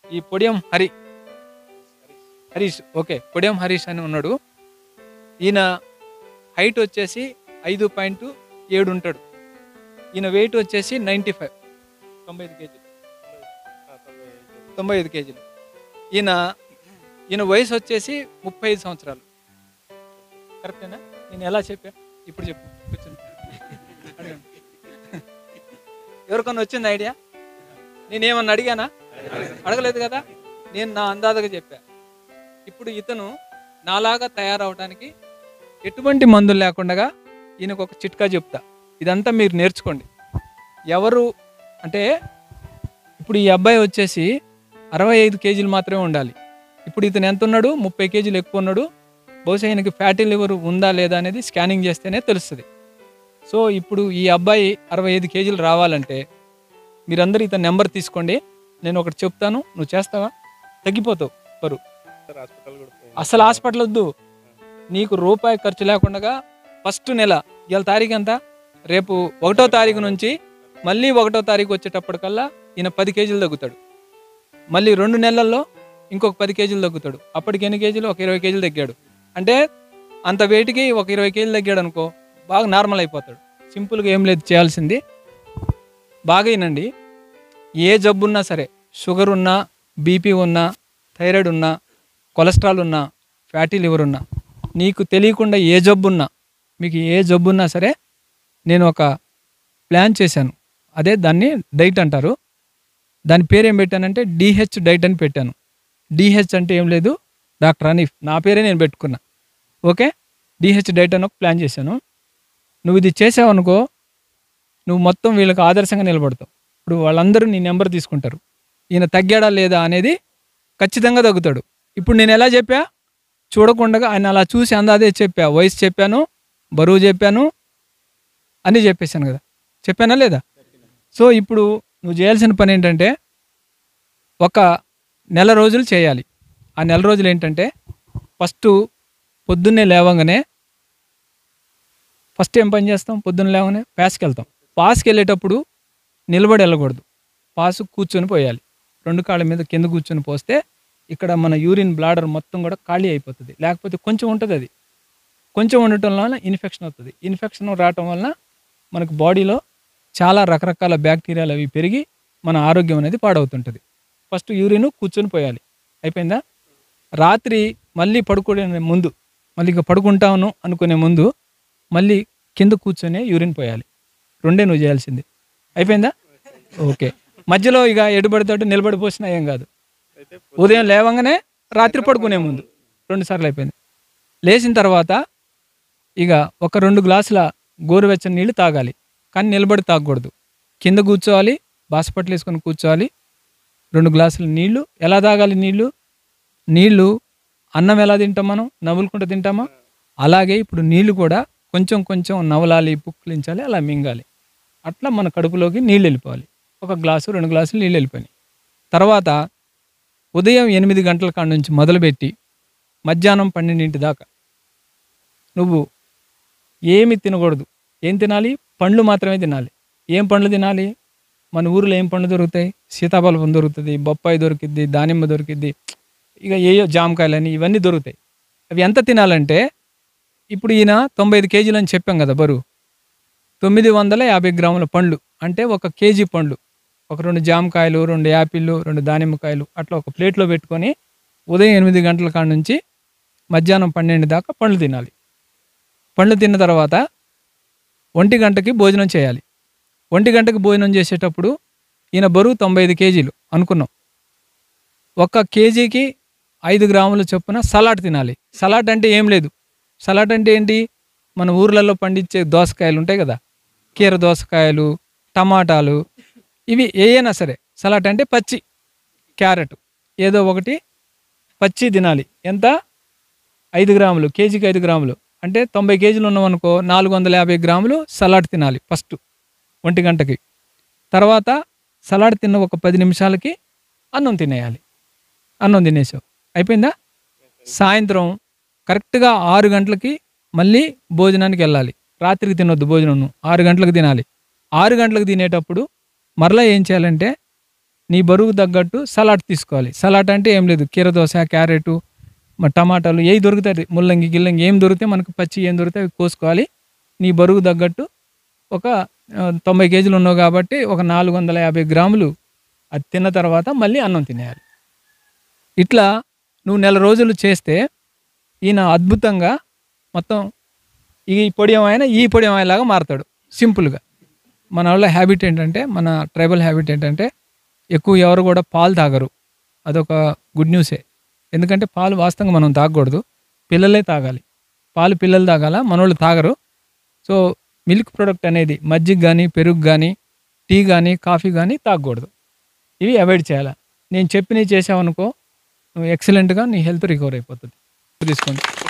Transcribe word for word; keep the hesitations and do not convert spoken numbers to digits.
ఈ podium Hari Harish okay podium Harish అని ఉన్నాడు. ఈయన హైట్ వచ్చేసి ఐదు పాయింట్ ఏడు ఉంటాడు. ఈయన వెయిట్ వచ్చేసి నైంటీ ఫైవ్ తొంభై ఐదు కేజీలు తొంభై ఐదు కేజీలు ఈయన ఈయన వయసు వచ్చేసి ముప్పై ఐదు సంవత్సరాలు. కరెక్టేనా? నేను ఎలా చెప్పా ఇప్పుడు చెప్పు కూర్చొని అడగండి. ఎవరికన్నా వచ్చింది ఐడియా? నేనేమన్నా అడిగానా? అడగలేదు కదా. నేను నా అందాజగా చెప్పా. ఇప్పుడు ఇతను నాలాగా తయారవడానికి ఎటువంటి మందులు లేకుండా ఈయనకు ఒక చిట్కా చెప్తా. ఇదంతా మీరు నేర్చుకోండి. ఎవరు అంటే ఇప్పుడు ఈ అబ్బాయి వచ్చేసి అరవై ఐదు కేజీలు మాత్రమే ఉండాలి. ఇప్పుడు ఇతను ఎంత ఉన్నాడు? ముప్పై కేజీలు ఎక్కువ ఉన్నాడు. బహుశా ఈయనకి ఫ్యాటీ లివర్ ఉందా లేదా అనేది స్కానింగ్ చేస్తేనే తెలుస్తుంది. సో ఇప్పుడు ఈ అబ్బాయి అరవై ఐదు కేజీలు రావాలంటే మీరందరూ ఇతని నెంబర్ తీసుకోండి. నేను ఒకటి చెప్తాను, నువ్వు చేస్తావా? తగ్గిపోతావు బరువు. అసలు హాస్పిటల్ వద్దు, నీకు రూపాయి ఖర్చు లేకుండా ఫస్ట్ నెల ఇవాళ తారీఖు ఎంత? రేపు ఒకటో తారీఖు నుంచి మళ్ళీ ఒకటో తారీఖు వచ్చేటప్పటికల్లా ఈయన పది కేజీలు తగ్గుతాడు. మళ్ళీ రెండు నెలల్లో ఇంకొక పది కేజీలు తగ్గుతాడు. అప్పటికి ఎన్ని కేజీలు? ఒక ఇరవై కేజీలు తగ్గాడు. అంటే అంత వెయిట్కి ఒక ఇరవై కేజీలు తగ్గాడు అనుకో, బాగా నార్మల్ అయిపోతాడు. సింపుల్గా ఏం లేదు చేయాల్సింది. బాగా వినండి. ఏ జబ్బు ఉన్నా సరే, షుగర్ ఉన్నా, బీపీ ఉన్నా, థైరాయిడ్ ఉన్నా, కొలెస్ట్రాల్ ఉన్నా, ఫ్యాటీ లివర్ ఉన్నా, నీకు తెలియకుండా ఏ జబ్బు ఉన్నా, మీకు ఏ జబ్బు ఉన్నా సరే నేను ఒక ప్లాన్ చేశాను. అదే దాన్ని డైట్ అంటారు. దాని పేరు ఏం పెట్టానంటే డిహెచ్ డైట్ అని పెట్టాను. డిహెచ్ అంటే ఏం లేదు, డాక్టర్ హనీఫ్ నా పేరే నేను పెట్టుకున్నా. ఓకే, డిహెచ్ డైట్ అని ఒక ప్లాన్ చేశాను. నువ్వు ఇది చేసావనుకో, నువ్వు మొత్తం వీళ్ళకి ఆదర్శంగా నిలబడతావు. ఇప్పుడు వాళ్ళందరూ నీ నెంబర్ తీసుకుంటారు. ఈయన తగ్గాడా లేదా అనేది ఖచ్చితంగా తగ్గుతాడు. ఇప్పుడు నేను ఎలా చెప్పా? చూడకుండా ఆయన అలా చూసి అందాదే చెప్పా. వయసు చెప్పాను, బరువు చెప్పాను, అన్నీ చెప్పేశాను కదా. చెప్పానా లేదా? సో ఇప్పుడు నువ్వు చేయాల్సిన పని ఏంటంటే ఒక నెల రోజులు చేయాలి. ఆ నెల రోజులు ఏంటంటే ఫస్ట్ పొద్దున్నే లేవగానే ఫస్ట్ ఏం పని చేస్తాం? పొద్దున్న లేవగానే పాస్కి వెళ్తాం. పాస్కి వెళ్ళేటప్పుడు నిలబడి వెళ్ళకూడదు, పాసు కూర్చొని పోయాలి. రెండు కాళ్ళ మీద కింద కూర్చొని పోస్తే ఇక్కడ మన యూరిన్ బ్లాడర్ మొత్తం కూడా ఖాళీ అయిపోతుంది. లేకపోతే కొంచెం ఉంటుంది, అది కొంచెం ఉండటం వల్ల ఇన్ఫెక్షన్ అవుతుంది. ఇన్ఫెక్షన్ రావటం వలన మనకు బాడీలో చాలా రకరకాల బ్యాక్టీరియాలు అవి పెరిగి మన ఆరోగ్యం అనేది పాడవుతుంటుంది. ఫస్ట్ యూరిన్ కూర్చొని పోయాలి. అయిపోయిందా? రాత్రి మళ్ళీ పడుకునే ముందు, మళ్ళీ ఇక పడుకుంటాను అనుకునే ముందు మళ్ళీ కింద కూర్చొని యూరిన్ పోయాలి. రెండే నువ్వు చేయాల్సింది. అయిపోయిందా? ఓకే. మధ్యలో ఇక ఎడుబడితోటి నిలబడి పోసినా ఏం కాదు. ఉదయం లేవగానే రాత్రి పడుకునే ముందు రెండు సార్లు అయిపోయింది. లేచిన తర్వాత ఇక ఒక రెండు గ్లాసుల గోరువెచ్చని నీళ్ళు తాగాలి. కానీ నిలబడి తాగకూడదు. కింద కూర్చోవాలి, బాసపట్లు వేసుకొని కూర్చోవాలి. రెండు గ్లాసుల నీళ్లు. ఎలా తాగాలి నీళ్లు? నీళ్లు అన్నం ఎలా తింటాం మనం? నవ్వులుకుంటూ తింటామా? అలాగే ఇప్పుడు నీళ్లు కూడా కొంచెం కొంచెం నవలాలి, పుక్కిలించాలి, అలా మింగాలి. అట్లా మన కడుపులోకి నీళ్ళు వెళ్ళిపోవాలి. ఒక గ్లాసు రెండు గ్లాసులు నీళ్ళు వెళ్ళిపోయినాయి. తర్వాత ఉదయం ఎనిమిది గంటల కాడ నుంచి మొదలుపెట్టి మధ్యాహ్నం పన్నెండింటి దాకా నువ్వు ఏమి తినకూడదు. ఏం తినాలి? పండ్లు మాత్రమే తినాలి. ఏం పండ్లు తినాలి? మన ఊరిలో ఏం పండ్లు దొరుకుతాయి? సీతాఫలం దొరుకుతుంది, బొప్పాయి దొరికిద్ది, దానిమ్మ దొరికిద్ది, ఇక ఏయో జామకాయలని ఇవన్నీ దొరుకుతాయి. అవి ఎంత తినాలంటే ఇప్పుడు ఈయన తొంభై ఐదు కేజీలు అని చెప్పాం కదా బరువు. తొమ్మిది వందల యాభై గ్రాముల పండ్లు అంటే ఒక కేజీ పండ్లు, ఒక రెండు జామకాయలు, రెండు యాపిళ్ళు, రెండు దానిమ్మకాయలు అట్లా ఒక ప్లేట్లో పెట్టుకొని ఉదయం ఎనిమిది గంటల కాడ నుంచి మధ్యాహ్నం పన్నెండు దాకా పండ్లు తినాలి. పండ్లు తిన్న తర్వాత ఒంటి గంటకి భోజనం చేయాలి. ఒంటి గంటకి భోజనం చేసేటప్పుడు ఈయన బరువు తొంభై ఐదు కేజీలు అనుకున్నాం. ఒక కేజీకి ఐదు గ్రాముల చొప్పున సలాడ్ తినాలి. సలాడ్ అంటే ఏం లేదు. సలాడ్ అంటే ఏంటి? మన ఊర్లలో పండించే దోసకాయలు ఉంటాయి కదా, కీర దోసకాయలు, టమాటాలు, ఇవి ఏయైనా సరే. సలాడ్ అంటే పచ్చి, క్యారెట్ ఏదో ఒకటి పచ్చి తినాలి. ఎంత? ఐదు గ్రాములు, కేజీకి ఐదు గ్రాములు అంటే తొంభై కేజీలు ఉన్నామనుకో, నాలుగు వందల యాభై గ్రాములు సలాడ్ తినాలి ఫస్ట్ ఒంటి గంటకి. తర్వాత సలాడ్ తిన్న ఒక పది నిమిషాలకి అన్నం తినేయాలి. అన్నం తినేసావు, అయిపోయిందా? సాయంత్రం కరెక్ట్గా ఆరు గంటలకి మళ్ళీ భోజనానికి వెళ్ళాలి. రాత్రికి తినొద్దు భోజనం, ఆరు గంటలకు తినాలి. ఆరు గంటలకు తినేటప్పుడు మరలా ఏం చేయాలంటే నీ బరువు తగ్గట్టు సలాడ్ తీసుకోవాలి. సలాడ్ అంటే ఏం లేదు, కీరదోస, క్యారెటు, మ టమాటాలు ఏయి దొరుకుతాయి, ముల్లంగి, గిల్లంగి ఏం దొరికితే మనకు పచ్చి ఏం దొరికితే అవి కోసుకోవాలి. నీ బరువు తగ్గట్టు ఒక ఆహ్, తొంభై కేజీలు ఉన్నావు కాబట్టి ఒక నాలుగు వందల యాభై గ్రాములు అది తిన్న తర్వాత మళ్ళీ అన్నం తినేయాలి. ఇట్లా నువ్వు నెల రోజులు చేస్తే ఈయన అద్భుతంగా మొత్తం ఈ పొడియం ఈ పొడియమయ్యేలాగా మారతాడు సింపుల్‌గా. మన వాళ్ళ హ్యాబిట్ ఏంటంటే, మన ట్రైబల్ హ్యాబిట్ ఏంటంటే ఎక్కువ ఎవరు కూడా పాలు తాగరు. అదొక గుడ్ న్యూసే. ఎందుకంటే పాలు వాస్తవంగా మనం తాగకూడదు. పిల్లలే తాగాలి. పాలు పిల్లలు తాగాల, మనోళ్ళు తాగరు. సో మిల్క్ ప్రొడక్ట్ అనేది మజ్జిగ గానీ, పెరుగు గానీ, టీ గానీ, కాఫీ గానీ తాగకూడదు. ఇవి అవాయిడ్ చేయాల. నేను చెప్పినవి చేసావనుకో నువ్వు ఎక్సలెంట్‌గా నీ హెల్త్ రికవర్ అయిపోతుంది. తీసుకోండి.